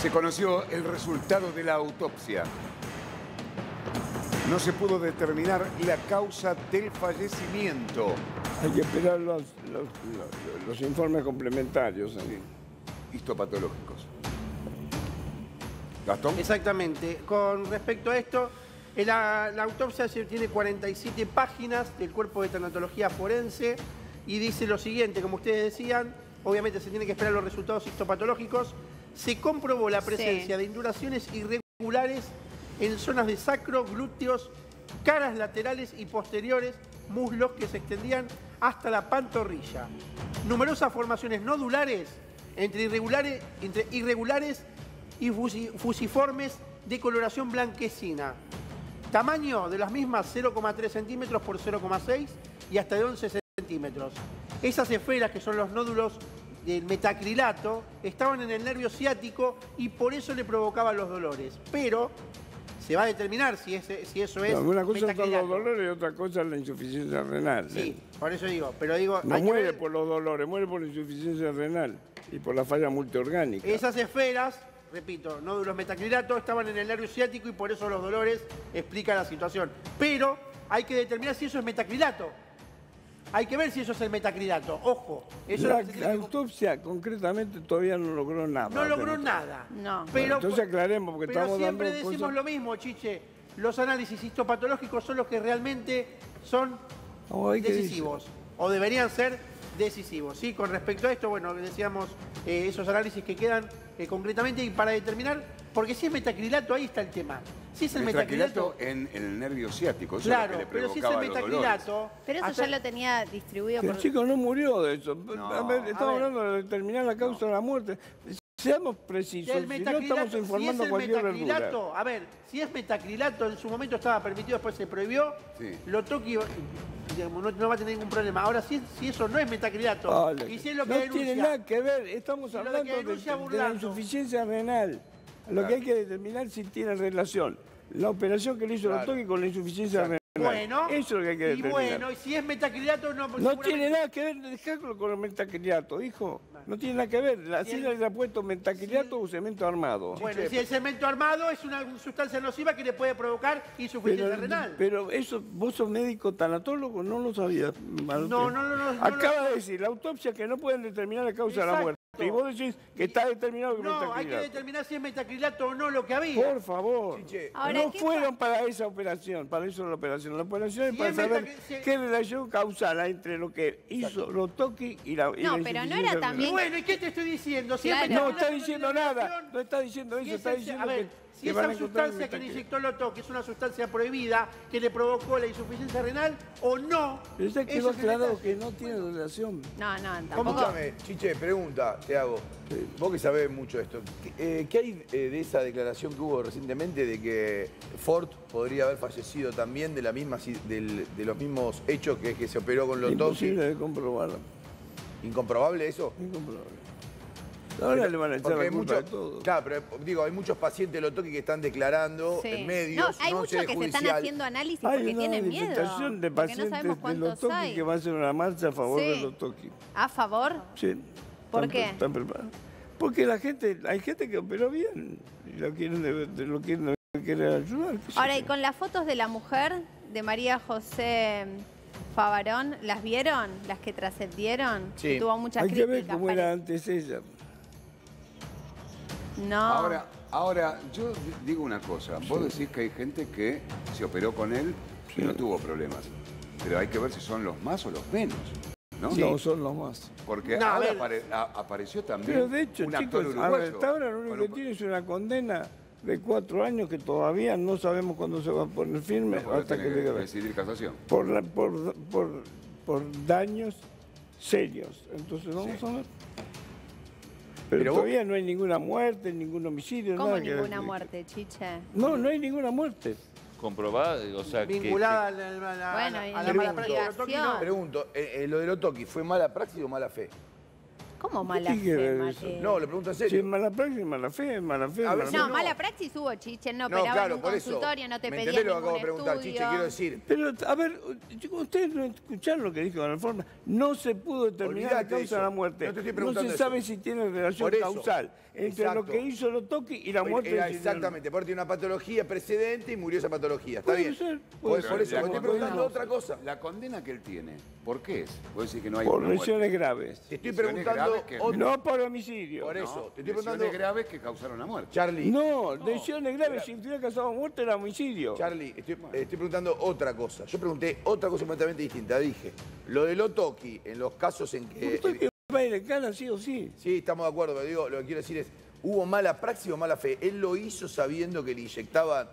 Se conoció el resultado de la autopsia. No se pudo determinar la causa del fallecimiento. Hay que esperar los informes complementarios. Sí. Histopatológicos. ¿Gastón? Exactamente. Con respecto a esto, la autopsia tiene 47 páginas del cuerpo de tanatología forense y dice lo siguiente, como ustedes decían, obviamente se tiene que esperar los resultados histopatológicos. Se comprobó la presencia de induraciones irregulares en zonas de sacro, glúteos, caras laterales y posteriores, muslos que se extendían hasta la pantorrilla. Numerosas formaciones nodulares entre irregulares y fusiformes de coloración blanquecina. Tamaño de las mismas 0,3 centímetros por 0,6 y hasta de 11 centímetros. Esas esferas, que son los nódulos del metacrilato, estaban en el nervio ciático y por eso le provocaban los dolores. Pero se va a determinar si eso es una cosa metacrilato. son los dolores y otra cosa es la insuficiencia renal. Sí, por eso digo. Pero digo, no muere por los dolores, muere por la insuficiencia renal y por la falla multiorgánica. Esas esferas, repito, nódulos metacrilato, estaban en el nervio ciático y por eso los dolores explican la situación. Pero hay que determinar si eso es metacrilato. Hay que ver si eso es el metacrilato. Ojo. Eso la autopsia concretamente todavía no logró nada. No logró nada. No. Pero, entonces aclaremos, porque estamos dando siempre decimos lo mismo, Chiche. Los análisis histopatológicos son los que realmente son decisivos. O deberían ser decisivos. ¿Sí? Con respecto a esto, bueno, decíamos esos análisis que quedan concretamente y para determinar, porque si es metacrilato, ahí está el tema. Si es el metacrilato en el nervio ciático, eso claro, es lo que le pero si es provocaba el los metacrilato... Pero eso ya lo tenía distribuido por... El chico no murió de eso. No, a ver, estamos hablando de determinar la causa de la muerte. Seamos precisos, si no estamos informando cualquier verdura. A ver, si es metacrilato, en su momento estaba permitido, después se prohibió, lo toque, digamos, no va a tener ningún problema. Ahora, si eso no es metacrilato, y si es lo que no tiene nada que ver, estamos hablando de la insuficiencia renal. Lo que hay que determinar si tiene relación la operación que le hizo el toque con la insuficiencia renal. Bueno, eso es lo que hay que determinar. Y bueno, y si es metacrilato, no... No tiene nada que ver, dejalo con el metacrilato, hijo. No tiene nada que ver. La silla le ha puesto metacrilato o cemento armado. Bueno, si el cemento armado es una sustancia nociva que le puede provocar insuficiencia renal. Pero eso, vos sos médico tanatólogo, no lo sabías. No. Acaba de decir, la autopsia que no pueden determinar la causa de la muerte. Y vos decís que está determinado que no, hay que determinar si es metacrilato o no lo que había. Por favor. Ahora, no fueron para esa operación, para eso la operación. La operación es para saber qué relación causal hay entre lo que hizo Lotoki y la pero no era también... Bueno, ¿y qué te estoy diciendo? Si no está diciendo nada, no está diciendo eso, está diciendo que... Si esa sustancia que le inyectó Lotoki es una sustancia prohibida que le provocó la insuficiencia renal o no... Pero ya quedó claro que no tiene relación. No, tampoco. Escúchame, Chiche, pregunta, te hago. Vos que sabés mucho de esto. ¿Qué hay de esa declaración que hubo recientemente de que Ford podría haber fallecido también de los mismos hechos que se operó con Lotoki? Imposible de comprobarlo. ¿Incomprobable eso? Incomprobable. Ahora le van a echar la culpa de todo. Claro, pero digo, hay muchos pacientes de Lotoki que están declarando en medios. No, hay muchos que se están haciendo análisis porque tienen miedo. Hay una manifestación de pacientes de Lotoki que va a hacer una marcha a favor de Lotoki. ¿A favor? Sí. ¿Por qué? Están preparados. Porque hay gente que operó bien y lo quieren ayudar. Ahora, y con las fotos de la mujer, de María José Favarón, ¿las vieron? ¿Las que trascendieron? Sí. Tuvo muchas críticas. Hay que ver cómo era antes ella. No. Ahora, yo digo una cosa. Vos decís que hay gente que se operó con él y no tuvo problemas. Pero hay que ver si son los más o los menos. No, son los más. Porque ahora apareció también. Pero de hecho, un chicos, actor uruguayo. hasta ahora lo único que tiene es una condena de 4 años que todavía no sabemos cuándo se va a poner firme hasta que le decidir casación. Por daños serios. Entonces vamos a ver. Pero todavía no hay ninguna muerte, ningún homicidio. ¿Cómo nada ninguna muerte, Chiche? No hay ninguna muerte. Comprobada, o sea, vinculada a la investigación. Pregunto, ¿lo de Lotoki fue mala praxis o mala fe? ¿Cómo mala ¿Qué quiere fe, ver Mateo? No, le pregunto en Si es serio. mala praxis, mala fe, mala fe. A mala veces fe. No, no. mala praxis hubo, Chiche, no No, operaba claro, en un por eso. consultorio, no te ¿Me pedían entendés lo que ningún acabo de preguntar, estudio. Chiche? Quiero decir, Pero, a ver, chicos, ustedes no escucharon lo que dijo de la forma. No se pudo determinar la Olvídate causa eso. de la muerte. No te estoy No preguntando se eso. sabe si tiene relación Por eso. causal entre Exacto. lo que hizo Lotoki y la muerte era de Silvina. exactamente, porque tiene una patología precedente y murió esa patología. Está Puede bien. ser, Por puede eso, ser. me estoy preguntando otra cosa. La condena que él tiene, ¿por qué es? Vos decís que no hay Por una muerte. lesiones graves. Te estoy Lesiones preguntando graves que- otra. No por homicidio. Por eso, No, te estoy lesiones preguntando. graves que causaron la muerte. Charlie, No, lesiones graves. Si estuviera casado a muerte era homicidio. Charlie, estoy preguntando otra cosa. Yo pregunté otra cosa completamente distinta. Dije, lo de Lotoki, en los casos en que. Lotoki va a ir en cana, sí o sí. Sí, estamos de acuerdo, pero digo, lo que quiero decir es, ¿hubo mala praxis o mala fe? Él lo hizo sabiendo que le inyectaban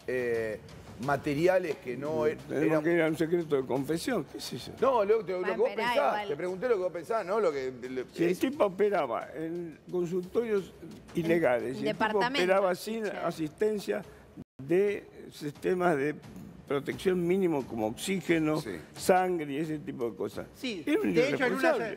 materiales que no Tenemos eran. que ir a un secreto de confesión. ¿Qué es eso? No, lo que vos esperá, pensás. igual. Te pregunté lo que vos pensás, ¿no? Lo que. Si el tipo operaba en consultorios ilegales, si el tipo departamentos, operaba sin sí. asistencia de sistemas de protección mínimo como oxígeno, Sí. sangre y ese tipo de cosas. Sí, Era un de hecho, irresponsable.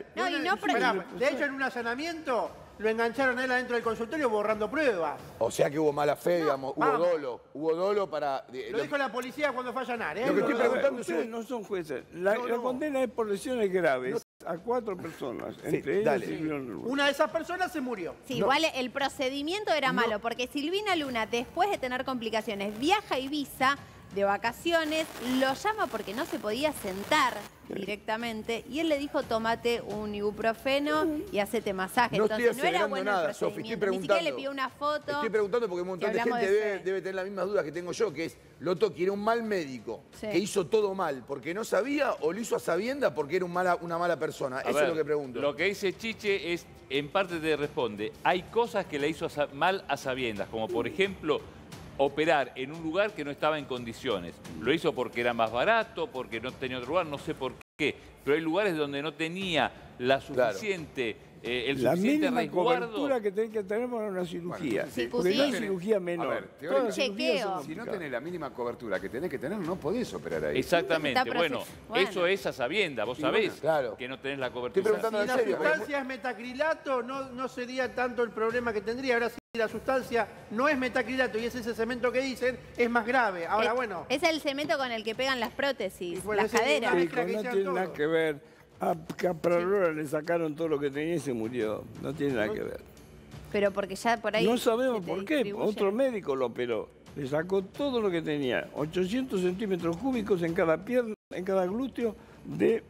de hecho, en un allanamiento lo engancharon a él adentro del consultorio borrando pruebas. O sea que hubo mala fe, digamos, hubo vamos. dolo. Hubo dolo para. Lo dijo la policía cuando fue a allanar, ¿eh? Lo que estoy A ver, preguntando ustedes es. no son jueces. La No, no. condena es por lesiones graves a 4 personas, entre ellas dale. Silvina Luna. Una de esas personas se murió. Sí, igual el procedimiento era malo, porque Silvina Luna, después de tener complicaciones, viaja a Ibiza de vacaciones, lo llama porque no se podía sentar directamente y él le dijo, tómate un ibuprofeno y hacete masaje. No estoy Entonces no era acelerando bueno nada, el Sofi, estoy procedimiento. Ni siquiera le preguntando. pidió una foto. Estoy preguntando porque un montón que de hablamos gente de debe, fe. debe tener las mismas dudas que tengo yo, que es, Lotoki era un mal médico, Sí. que hizo todo mal porque no sabía o lo hizo a sabiendas porque era una mala persona. A Eso ver, es lo que pregunto. Lo que dice Chiche es, en parte te responde, hay cosas que le hizo mal a sabiendas, como por ejemplo, operar en un lugar que no estaba en condiciones. Lo hizo porque era más barato, porque no tenía otro lugar, no sé por qué. Pero hay lugares donde no tenía la suficiente, el La suficiente mínima resguardo. cobertura que tenés que tener para una cirugía. Bueno, sí, Porque no es sí. cirugía menor. A ver, Todas las teóricamente, cirugías son Chequeo. Si no complicadas. tenés la mínima cobertura que tenés que tener, no podés operar ahí. Exactamente. Está Bueno, bueno. eso es a sabiendas. Vos Y sabés bueno, claro. que no tenés la Estoy cobertura. preguntando Si en la serio. porque- sustancia es metacrilato, no sería tanto el problema que tendría. Ahora, si la sustancia no es metacrilato y es ese cemento que dicen, es más grave. Ahora, bueno, Es el cemento con el que pegan las prótesis, Y bueno, las ese es caderas. una Chicos, que no hicieron tiene nada todo. que ver. A Capralora le sacaron todo lo que tenía y se murió. No tiene nada que ver. Pero porque ya por ahí... No sabemos se te por qué. distribuye. Otro médico lo operó. Le sacó todo lo que tenía. 800 centímetros cúbicos en cada pierna, en cada glúteo, de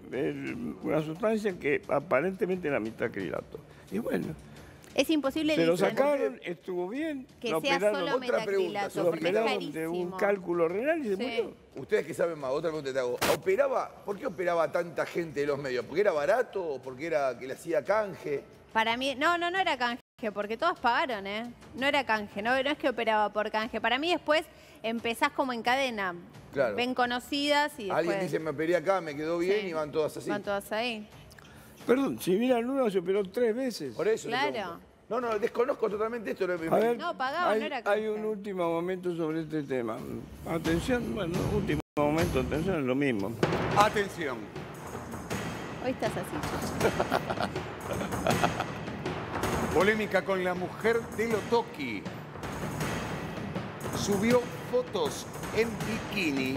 una sustancia que aparentemente era metacrilato. Y bueno, Es imposible se lo dicen, sacaron, estuvo bien. que lo sea operaron, solo otra pregunta, metacrilato, Sofía. lo porque es operaron de un carísimo. cálculo renal y se Sí. murió. Ustedes que saben más, otra pregunta te hago. ¿Por qué operaba tanta gente de los medios? ¿Porque era barato o porque era que le hacía canje? Para mí, no era canje, porque todos pagaron, ¿eh? No era canje, no es que operaba por canje. Para mí después empezás como en cadena. Claro. Ven conocidas y después Alguien dice, me operé acá, me quedó bien Sí. y van todas así. van todas ahí. Perdón, Silvina Luna se operó 3 veces. Por eso le Claro. pregunto. No, desconozco totalmente esto. A ver, No, pagaba, hay, no era hay canje. un último momento sobre este tema. Atención, bueno, último momento, atención, es lo mismo. Atención. Hoy estás así. Polémica con la mujer de Lotoki. Subió fotos en bikini.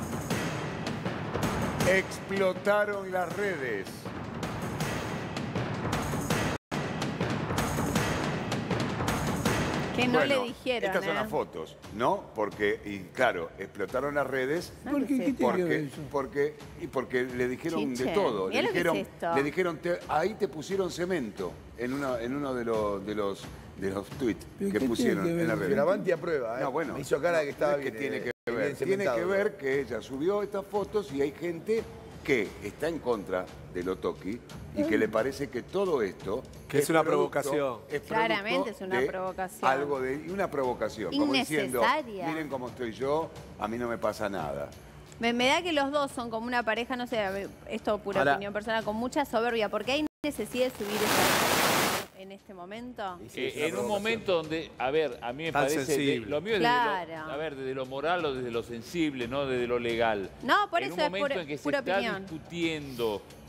Explotaron las redes. Que no Bueno, le dijeron, estas son ¿eh? las fotos, ¿no? Porque, y claro, explotaron las redes ¿Por qué? ¿Qué tiene que ver porque, eso? porque le dijeron Chiche, de todo. mirá Le lo que dijeron, es esto. le dijeron ahí te pusieron cemento en uno de los tweets ¿Pero que qué pusieron tiene que en la ver? red. Gravanti aprueba, ¿eh? No, bueno, Me hizo cara de que estaba no es que bien, tiene que bien ver. Tiene cementado. que ver que ella subió estas fotos y hay gente que está en contra de Lotoki y que le parece que todo esto Que es una producto- provocación. es Claramente producto es una de provocación. Algo de y una provocación, como diciendo, Innecesaria. miren cómo estoy yo, a mí no me pasa nada. Me da que los dos son como una pareja, no sé, a ver, esto pura Ahora- opinión personal, con mucha soberbia, porque hay necesidad de subir esa en este momento. Y sí, es una En un provocación. momento donde, a ver, a mí me Tan parece, sensible. lo mío es Claro. desde lo, a ver, desde lo moral o desde lo sensible, no desde lo legal. No, por en eso un es momento pura, en que se pura está opinión. discutiendo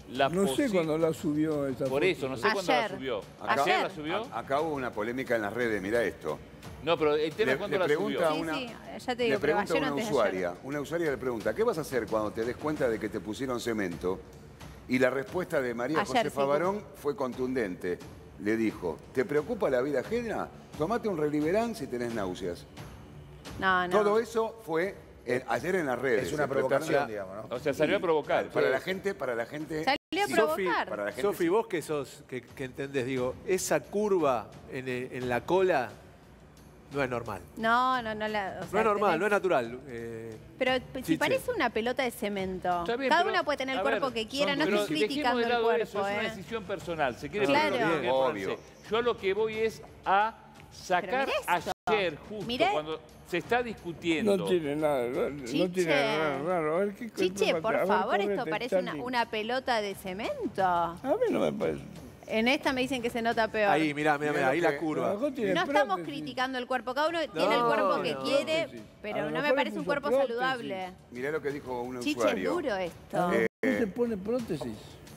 la No sé cuándo la subió esa Por foto. eso, no sé cuándo la Ayer. subió. Ayer. ¿Ayer la subió? Acá hubo una polémica en las redes, mirá esto. No, pero el tema es cuándo la subió. pregunta Sí, una, sí, ya te le digo, pero pregunta ayer una antes de usuaria. Una usuaria le pregunta, ¿qué vas a hacer cuando te des cuenta de que te pusieron cemento? Y la respuesta de María Ayer, Josefa sí. Barón fue contundente. Le dijo, ¿te preocupa la vida ajena? Tomate un Reliberán si tenés náuseas. No, no. Todo eso fue ayer en las redes. Es una provocación, digamos, ¿no? O sea, salió a provocar. Para la gente... Salió a sí. provocar. Para la gente Sofi, sí. vos que sos, que entendés, digo, esa curva en la cola no es normal. No, no, o No sea, es normal, tenés- no es natural. Pero si Chiche. parece una pelota de cemento. Está bien, Cada pero, uno puede tener el a cuerpo ver, que quiera, no pero estoy dejemos criticando de el lado cuerpo, eso, es una decisión personal. Se quiere Claro. poner bien, Obvio. ponerse. Yo a lo que voy es a sacar mirá esto. ayer, justo Mirá. cuando se está discutiendo. No tiene nada, no Chiche. tiene nada raro. A ver, ¿qué Chiche, culpa por te- a ver, favor, correte, esto parece Charlie. una pelota de cemento. A mí no me parece. En esta me dicen que se nota peor. Ahí, mirá, ahí la curva. Abajo tiene No estamos prótesis. criticando el cuerpo, cada uno tiene el cuerpo que no. quiere, Prótesis. A pero lo no me mejor parece le un puso cuerpo prótesis. saludable. Mirá lo que dijo un Chiche, es usuario. duro A esto. lo mejor se pone prótesis.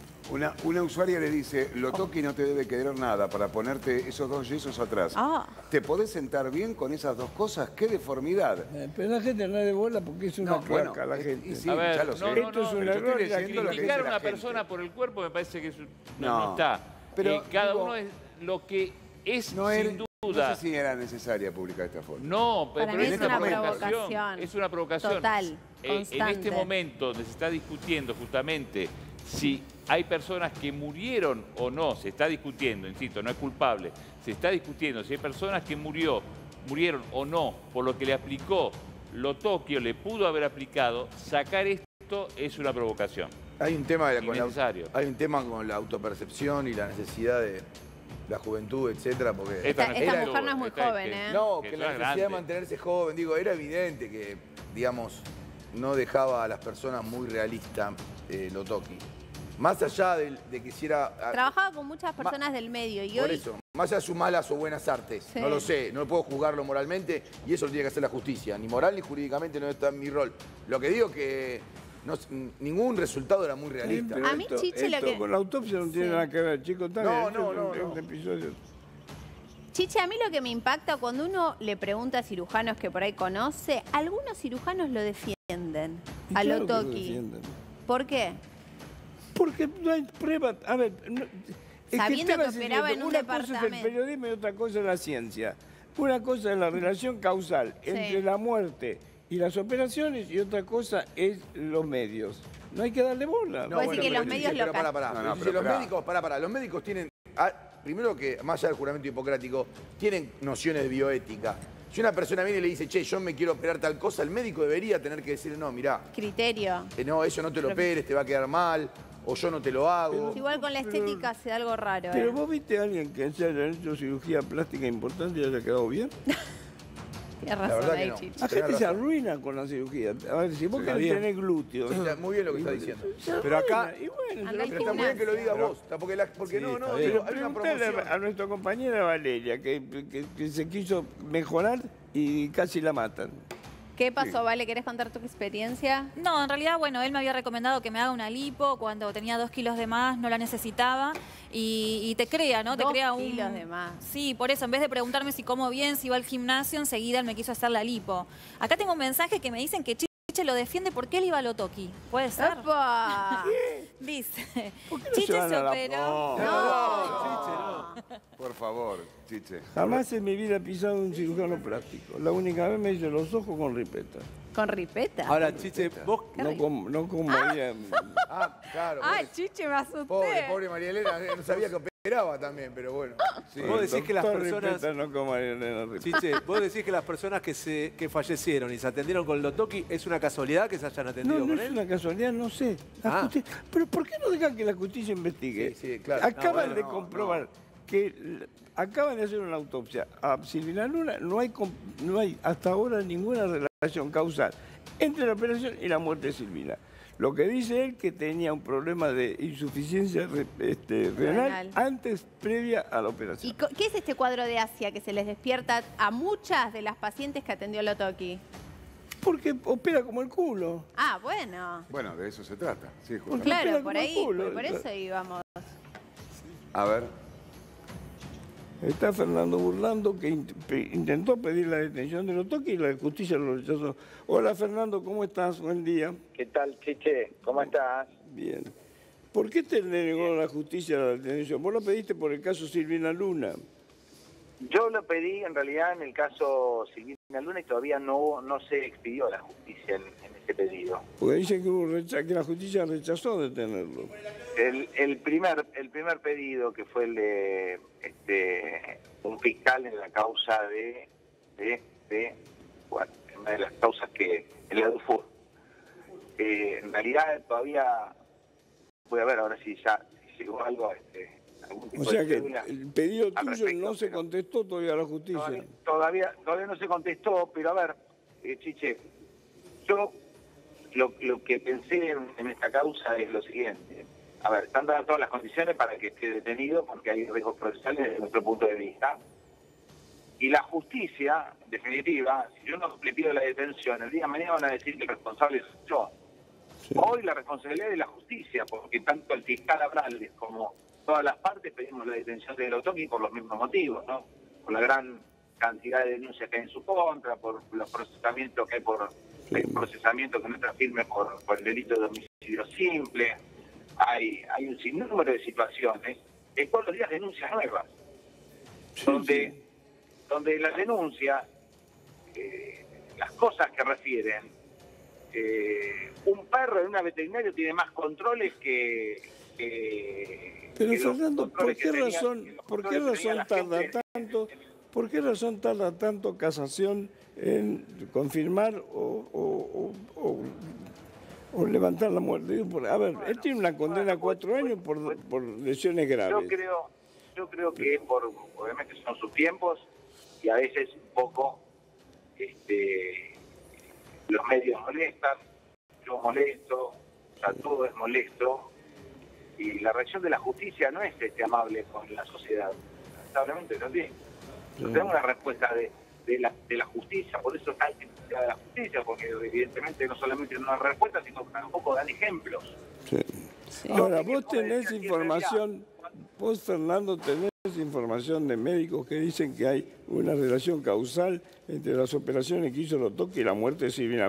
Una usuaria le dice, Lotoki no te debe querer nada para ponerte esos dos yesos atrás. Ah. ¿Te podés sentar bien con esas dos cosas? ¡Qué deformidad! Pero la gente no le de bola porque es una No, bueno, claca la gente. y sí, A ver, ya lo sé. no, Esto es un pero yo error estoy y la leyendo lo que Criticar dice a la una gente. persona por el cuerpo me parece que no, No. está. Pero, cada digo, uno es lo que es No, sin no duda. sé si era necesaria publicar esta foto. No, Para pero mí en es esta una provocación. provocación. Es una provocación. Total, En constante. este momento donde se está discutiendo justamente si hay personas que murieron o no, se está discutiendo, insisto, no es culpable, se está discutiendo si hay personas que murieron o no por lo que le aplicó Lotoki o le pudo haber aplicado, sacar esto es una provocación. Hay un tema Innecesario. hay un tema con la autopercepción y la necesidad de la juventud, etcétera, porque Esta era- mujer no es muy joven, ¿eh? No, que que ya la es necesidad de grande. mantenerse joven, digo, era evidente que, digamos, no dejaba a las personas muy realistas Lotoki. Más allá de que hiciera... Trabajaba con muchas personas del medio y Por hoy eso, más allá de sus malas o buenas artes, Sí. no lo sé, no puedo juzgarlo moralmente y eso lo tiene que hacer la justicia. Ni moral ni jurídicamente no está en mi rol. Lo que digo que ningún resultado era muy realista. Pero A mí, Chiche, lo que- con la autopsia no tiene Sí. nada que ver, chicos. Está bien, No, esto no, es no, un no. episodio. Chiche, a mí lo que me impacta cuando uno le pregunta a cirujanos que por ahí conoce, algunos cirujanos lo defienden Y a claro que lo Lotoki. defienden. ¿Por qué? Porque no hay prueba. A ver, es Sabiendo el tema que es el operaba siguiente, en un una cosa es el departamento. periodismo y otra cosa es la ciencia. Una cosa es la relación causal entre la muerte y las operaciones y otra cosa es los medios. No hay que darle bola. Vos decís que los pero, medios Chiche, lo pero ca- No, no, Si pero los pará. médicos, los médicos tienen, primero que más allá del juramento hipocrático, tienen nociones de bioética. Si una persona viene y le dice, che, yo me quiero operar tal cosa, el médico debería tener que decirle, no, mirá, Criterio. no, eso no te lo operes, te va a quedar mal, o yo no te lo hago. Igual con la estética se da algo raro. Pero vos viste a alguien que se haya hecho cirugía plástica importante y haya quedado bien. Tienes La razón verdad que ahí, no. Chiche. La Tenés gente se razón. arruina con la cirugía. A ver, si vos Está querés bien. tener glúteos. Sí, está muy bien lo que está diciendo. se Pero acá- arruina, y bueno, Anda al Pero está muy bien que lo digas Pero- vos, porque Sí, no, está no, bien. digo, Pero hay una preguntale promoción. a nuestra compañera Valeria, que se quiso mejorar y casi la matan. ¿Qué pasó, Vale? ¿Querés contar tu experiencia? No, en realidad, bueno, él me había recomendado que me haga una lipo cuando tenía 2 kilos de más, no la necesitaba y te crea, ¿no? Te 2 crea kilos de más. Sí, por eso, en vez de preguntarme si como bien, si iba al gimnasio, enseguida él me quiso hacer la lipo. Acá tengo un mensaje que me dicen que Chiche lo defiende porque él iba a Lotoki. ¿Puede ser? ¡Opa! Dice. ¿Por qué no Chiche van se a la- operó. Por favor, Chiche. Jamás en mi vida he pisado un cirujano plástico. La única vez me hice los ojos con ripeta. ¿Con ripeta? Ahora, Chiche, vos... No con María. Ah, claro. ¡Ay, Chiche, me asusté! Pobre María Elena, no sabía que operaba también, pero bueno. Sí. Vos decís que las Doctor personas... Ripeta, no con María Elena Ripeta. Chiche, vos decís que las personas que fallecieron y se atendieron con Lotoki, ¿es una casualidad que se hayan atendido No, no con es él? una casualidad, no sé. Pero ¿por qué no dejan que la justicia investigue? Sí, sí, claro. Acaban No, de bueno, comprobar que acaban de hacer una autopsia a Silvina Luna, no hay hasta ahora ninguna relación causal entre la operación y la muerte de Silvina. Lo que dice él que tenía un problema de insuficiencia renal Renal. antes, previa a la ¿Y operación. qué es este cuadro de Asia que se les despierta a muchas de las pacientes que atendió Lotoki? Porque opera como el culo. Ah, bueno. Bueno, de eso se trata. Sí, Porque justamente. Claro, opera por como el ahí, culo. por eso íbamos. A ver, Está Fernando Burlando, que intentó pedir la detención de Lotoki y la justicia lo rechazó. Hola Fernando, ¿cómo estás? Buen día. ¿Qué tal, Chiche? ¿Cómo estás? Bien. ¿Por qué te denegó la justicia la detención? Vos lo pediste por el caso Silvina Luna. Yo lo pedí en realidad en el caso Silvina Luna y todavía no se expidió la justicia en ese pedido. Porque dicen que la justicia rechazó detenerlo. El primer pedido, que fue el de un fiscal en la causa bueno, en una de las causas que en la DUFUR. En realidad todavía voy a ver ahora si llegó algo algún tipo O sea de que cédula el pedido al tuyo respecto, no se pero contestó todavía a la justicia. Todavía no se contestó, pero a ver, Chiche, yo lo que pensé en esta causa es lo siguiente. A ver, están dadas todas las condiciones para que esté detenido porque hay riesgos procesales desde nuestro punto de vista. Y la justicia, en definitiva, si yo no le pido la detención, el día de mañana van a decir que el responsable soy yo. Sí. Hoy la responsabilidad es de la justicia, porque tanto el fiscal Abrales como todas las partes pedimos la detención de Lotoki por los mismos motivos, ¿no? Por la gran cantidad de denuncias que hay en su contra, por los procesamientos que hay el procesamiento que no está firme por el delito de homicidio simple. Hay un sinnúmero de situaciones, todos los días denuncias nuevas, donde las denuncias, las cosas que refieren, un perro en una veterinaria tiene más controles que Pero los Fernando, controles que tenía- ¿por qué razón la tarda gente? tanto? ¿Por qué razón tarda tanto Casación en confirmar o levantar la muerte? Digo, a ver, él tiene una condena a 4 años por lesiones graves. Yo creo que obviamente son sus tiempos y a veces un poco los medios molestan, yo molesto, o sea, todo es molesto y la reacción de la justicia no es amable con la sociedad, lamentablemente no tiene. No tenemos una respuesta de la justicia, por eso está de la justicia, porque evidentemente no solamente no dan respuesta, sino que tampoco dan ejemplos. Sí. Ahora, vos tenés información, vos Fernando tenés información de médicos que dicen que hay una relación causal entre las operaciones que hizo Lotoki y la muerte de Silvina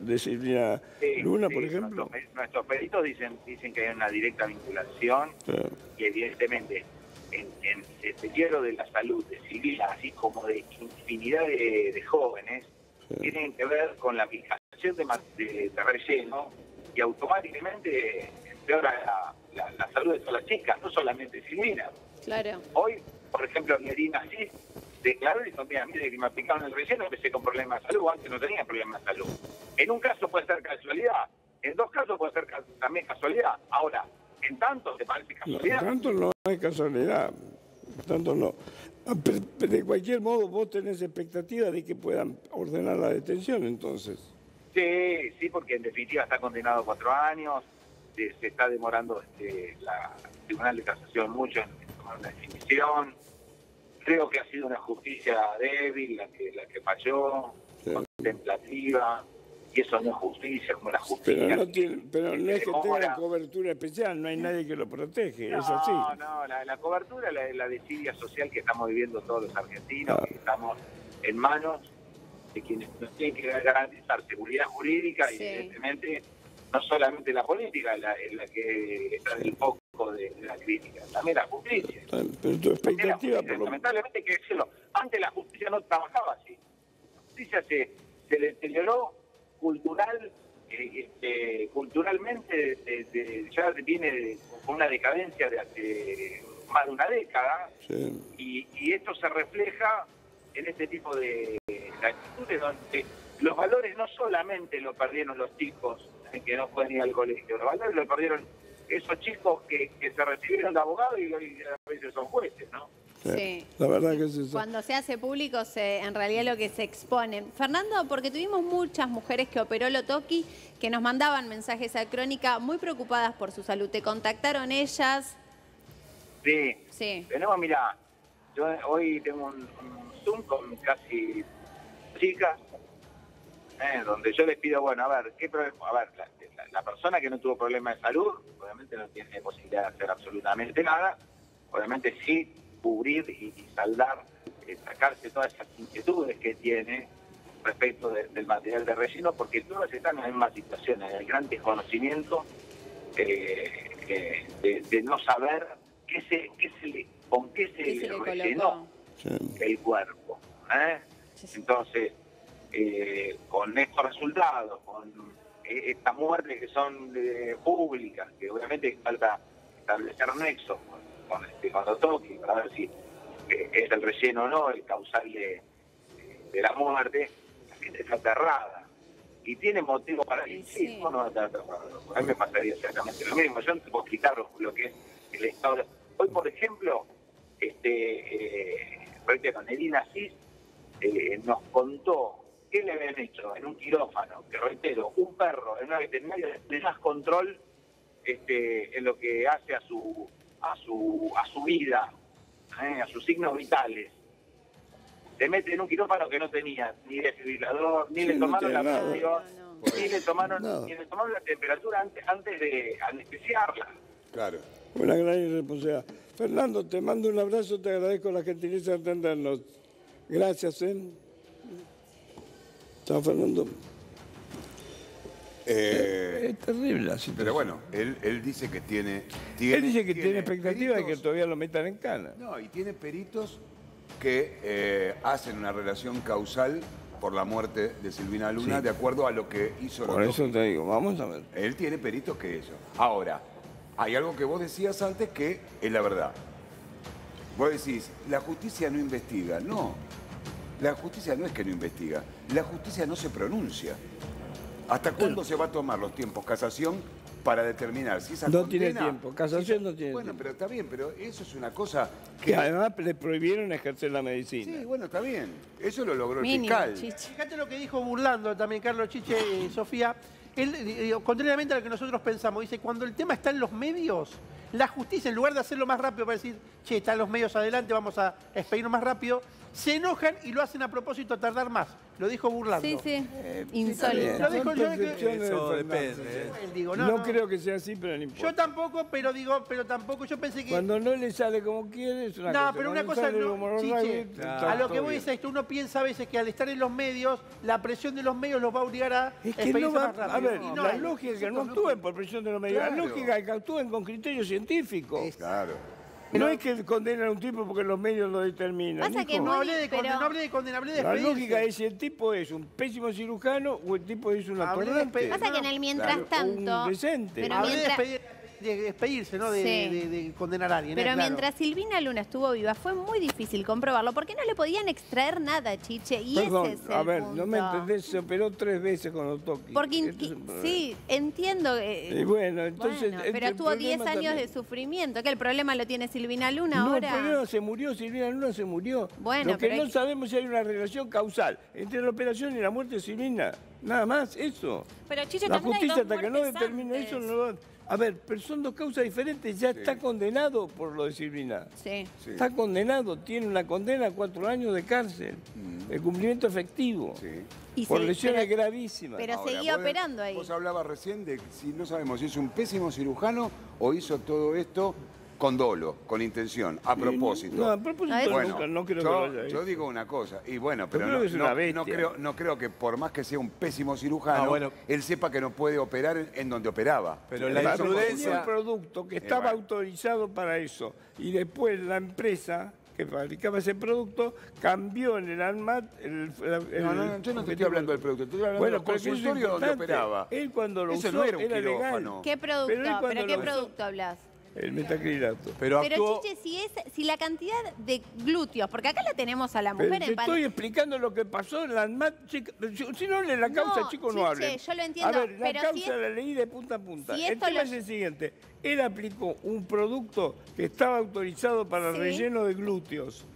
Luna, por ejemplo. Nuestros peritos dicen que hay una directa vinculación y evidentemente en el deterioro de la salud de Silvina, así como de infinidad de jóvenes, tienen que ver con la aplicación de relleno y automáticamente empeora la salud de todas las chicas, no solamente Silvina. Claro. Hoy, por ejemplo, Nerina sí declaró y dijo, mira, que me aplicaron el relleno, empecé con problemas de salud, antes no tenía problemas de salud. En un caso puede ser casualidad, en 2 casos puede ser también casualidad. Ahora, ¿en tanto te parece casualidad? No, tanto no es casualidad, tanto no. Pero de cualquier modo, vos tenés expectativa de que puedan ordenar la detención, entonces. Sí, porque en definitiva está condenado a 4 años, se está demorando el Tribunal de Casación mucho en tomar una definición. Creo que ha sido una justicia débil la que falló, contemplativa, y eso no es justicia como la justicia. Pero no es que tenga cobertura especial, no hay nadie que lo protege, es así. No, la cobertura es la desidia social que estamos viviendo todos los argentinos, que estamos en manos de quienes nos tienen que garantizar seguridad jurídica y evidentemente no solamente la política la que está en el foco de la crítica, también la justicia. Pero tu expectativa, lamentablemente hay que decirlo, antes la justicia no trabajaba así. La justicia se deterioró culturalmente, ya viene con una decadencia de hace más de una década, y esto se refleja en este tipo de actitudes donde los valores no solamente lo perdieron los chicos que no pueden ir al colegio, los valores lo perdieron esos chicos que se recibieron de abogados y hoy a veces son jueces, ¿no? Sí. La verdad que es eso. Cuando se hace público, en realidad lo que se expone. Fernando, porque tuvimos muchas mujeres que operó Lotoki que nos mandaban mensajes a Crónica muy preocupadas por su salud. ¿Te contactaron ellas? Sí. Tenemos, mirá, yo hoy tengo un Zoom con casi chicas. donde yo les pido, bueno, a ver, ¿qué problema? A ver, la persona que no tuvo problema de salud, obviamente no tiene posibilidad de hacer absolutamente nada, obviamente sí cubrir y saldar, sacarse todas esas inquietudes que tiene respecto del material de relleno, porque todos están en la misma situación, en el gran desconocimiento de no saber con qué se le rellenó el cuerpo. Entonces, con estos resultados, con estas muertes que son públicas, que obviamente falta establecer nexos con Otoki para ver si es el relleno o no el causal de la muerte, la gente está aterrada y tiene motivo para decir, sí, no va a estar aterrado. A mí me pasaría exactamente lo mismo. Yo no te puedo explicar lo que es el estado. Hoy, por ejemplo, con Elina Cis nos contó qué le habían hecho en un quirófano, que reitero, un perro en una veterinaria de más control en lo que hace a su vida, a sus signos vitales. Se mete en un quirófano que no tenía ni desfibrilador, ni le tomaron la presión, ni le tomaron la temperatura antes de anestesiarla. Claro. Una gran irresponsabilidad. Fernando, te mando un abrazo, te agradezco la gentileza de atendernos. Gracias, Chao, Fernando. Es terrible la situación. Pero bueno, él dice que tiene expectativa de que peritos, todavía lo metan en cana. No, y tiene peritos que hacen una relación causal por la muerte de Silvina Luna, de acuerdo a lo que hizo Por eso te digo, vamos a ver. Él tiene peritos que eso. Ahora, hay algo que vos decías antes que es la verdad. Vos decís, la justicia no investiga. No, la justicia no es que no investiga, la justicia no se pronuncia. ¿Hasta cuándo se va a tomar los tiempos casación para determinar si esa No condena... tiene tiempo, casación no tiene Bueno, tiempo. pero está bien, pero eso es una cosa Que además le prohibieron ejercer la medicina. Sí, bueno, está bien. Eso lo logró el Mínimo, fiscal. Chiche. Fíjate lo que dijo burlando también Carlos Chiche y Sofía. Él, contrariamente a lo que nosotros pensamos, dice, cuando el tema está en los medios, la justicia, en lugar de hacerlo más rápido para decir, che, están los medios adelante, vamos a expedirnos más rápido, se enojan y lo hacen a propósito, tardar más. Lo dijo burlando. Sí, sí. Está bien. Insólito. Lo dijo Son yo, percepciones de Eso Fernando. depende. Digo, No creo que sea así, pero no importa. yo tampoco, pero tampoco, yo pensé que... Cuando no le sale como quiere, es una cosa. No, pero una Cuando cosa sale no, como lo Chiche, rayo, está a lo que todo voy bien. es esto, uno piensa a veces que al estar en los medios, la presión de los medios los va a obligar a Es que expedirse no va, más rápido. a ver, Y no, la lógica es que no actúen por presión de los medios, Claro. la lógica es que actúen con criterios científicos. Claro. No es que condenen a un tipo porque los medios lo determinan. Pasa que hijo. no hablé de pero- condena, no hablé de condena, hablé de La expedirse. lógica es si el tipo es un pésimo cirujano o el tipo es un Hablé de atorrante. espe- Pasa que en el mientras Claro. tanto. Un decente. Pero Hablé mientras, de despedirse, ¿no? De, Sí. de condenar a alguien. pero claro. mientras Silvina Luna estuvo viva, fue muy difícil comprobarlo, porque no le podían extraer nada, Chiche. Y Perdón, ese es el a ver, punto. no me entendés, se operó 3 veces con Otoki. Porque Esto es un problema. sí, entiendo. Y bueno, entonces. Bueno, el pero tuvo 10 problema años también- de sufrimiento. ¿Que el problema lo tiene Silvina Luna No, ahora? el problema se murió, Silvina Luna se murió. Bueno, Lo que pero no hay- sabemos si hay una relación causal entre la operación y la muerte de Silvina. Nada más, eso. Pero Chiche, La también hay justicia dos hasta que no muertes determine antes. eso no lo va a ver, pero son dos causas diferentes. Ya está condenado por lo de Silvina. Sí. Sí. Está condenado, tiene una condena a 4 años de cárcel. El cumplimiento efectivo. Sí. Y Por sí, lesiones pero- gravísimas. pero Ahora, seguía vos- operando ahí. Vos hablabas recién de si no sabemos si es un pésimo cirujano o hizo todo esto con dolo, con intención, a propósito. No, a propósito A ver. nunca, no creo que lo haya yo hecho. digo una cosa, y bueno, pero creo no, que es una no- bestia. no creo que por más que sea un pésimo cirujano, Ah, bueno. él sepa que no puede operar en donde operaba. Pero la Claro, imprudencia... un producto que estaba bueno. autorizado para eso y después la empresa que fabricaba ese producto cambió en el ANMAT No, yo no te estoy hablando del producto, estoy hablando bueno, del pero que eso es consultorio donde importante. operaba. Él cuando lo Eso usó no era un legal. quirófano. ¿Qué producto? Pero él ¿Pero, cuando qué lo usó- producto hablas? El metacrilato. Pero Pero actuó... Chiche, si la cantidad de glúteos, porque acá la tenemos a la Pero mujer te en pan- estoy explicando lo que pasó en la ANMAT. Si no lee la causa, No, chicos, no Chiche, hablen. yo lo entiendo, A ver, la pero causa si es- la leí de punta a punta. si El esto tema lo- es el siguiente. Él aplicó un producto que estaba autorizado para el Sí. relleno de glúteos.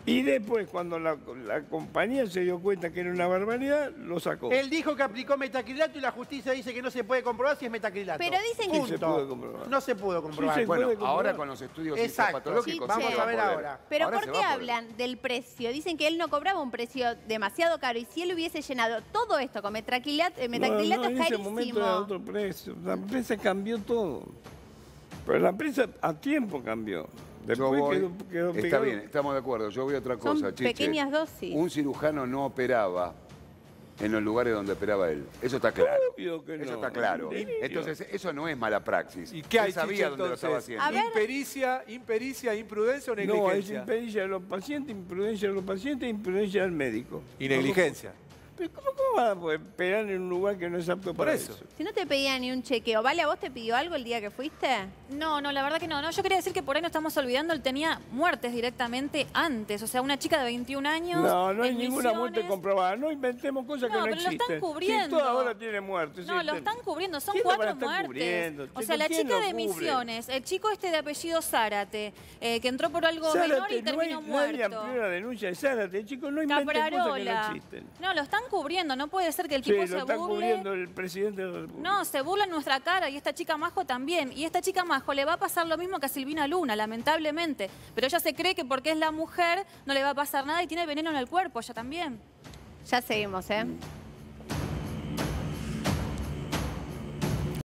Y después, cuando la compañía se dio cuenta que era una barbaridad, lo sacó. Él dijo que aplicó metacrilato y la justicia dice que no se puede comprobar si es metacrilato. Pero dicen que... Sí se puede comprobar. No se pudo comprobar. Sí se Bueno, puede comprobar. ahora con los estudios Exacto. histopatológicos Vamos se va a ver poder. ahora. Pero Ahora ¿por se qué va a poder. hablan del precio? Dicen que él no cobraba un precio demasiado caro y si él hubiese llenado todo esto con metacrilato No, es en ese momento era carísimo. otro precio. La empresa cambió todo. Pero la empresa a tiempo cambió. Yo Después voy- quedó está pegado. bien, estamos de acuerdo. Yo voy a otra Son cosa, Chiche. pequeñas dosis. Un cirujano no operaba en los lugares donde operaba él. Eso está claro. Obvio que Eso no. está claro. Limpio. Entonces, eso no es mala praxis. ¿Y qué hay, Él sabía Chiche, dónde lo estaba haciendo. A ver. Impericia, imprudencia o No, es negligencia? impericia de los pacientes, imprudencia de los pacientes, imprudencia del médico. Y negligencia. Pero ¿cómo van a poder operar en un lugar que no es apto para eso? Si no te pedía ni un chequeo, ¿vale? ¿A vos te pidió algo el día que fuiste? No, la verdad que no. Yo quería decir que por ahí no estamos olvidando, él tenía muertes directamente antes. O sea, una chica de 21 años. No, no hay en ninguna Misiones. muerte comprobada. No inventemos cosas que No, no pero lo existen. están cubriendo. Sí, toda hora tiene muertes. No, sí, lo están cubriendo, son ¿Quién lo va a 4 estar muertes. cubriendo? O Chicos, sea, la ¿quién chica lo de cubre? Misiones, el chico este de apellido Zárate, que entró por algo menor Zárate, y terminó no hay, nadie muerto. amplió la denuncia de Zárate, chicos, no inventen cosas que no Caprarola. existen. No, lo están cubriendo, no puede ser que el Sí, tipo lo se está burle. cubriendo el presidente de la República. No, se burla en nuestra cara y esta chica Majo también. Y esta chica Majo le va a pasar lo mismo que a Silvina Luna, lamentablemente. Pero ella se cree que porque es la mujer no le va a pasar nada y tiene veneno en el cuerpo, ella también. Ya seguimos, ¿eh?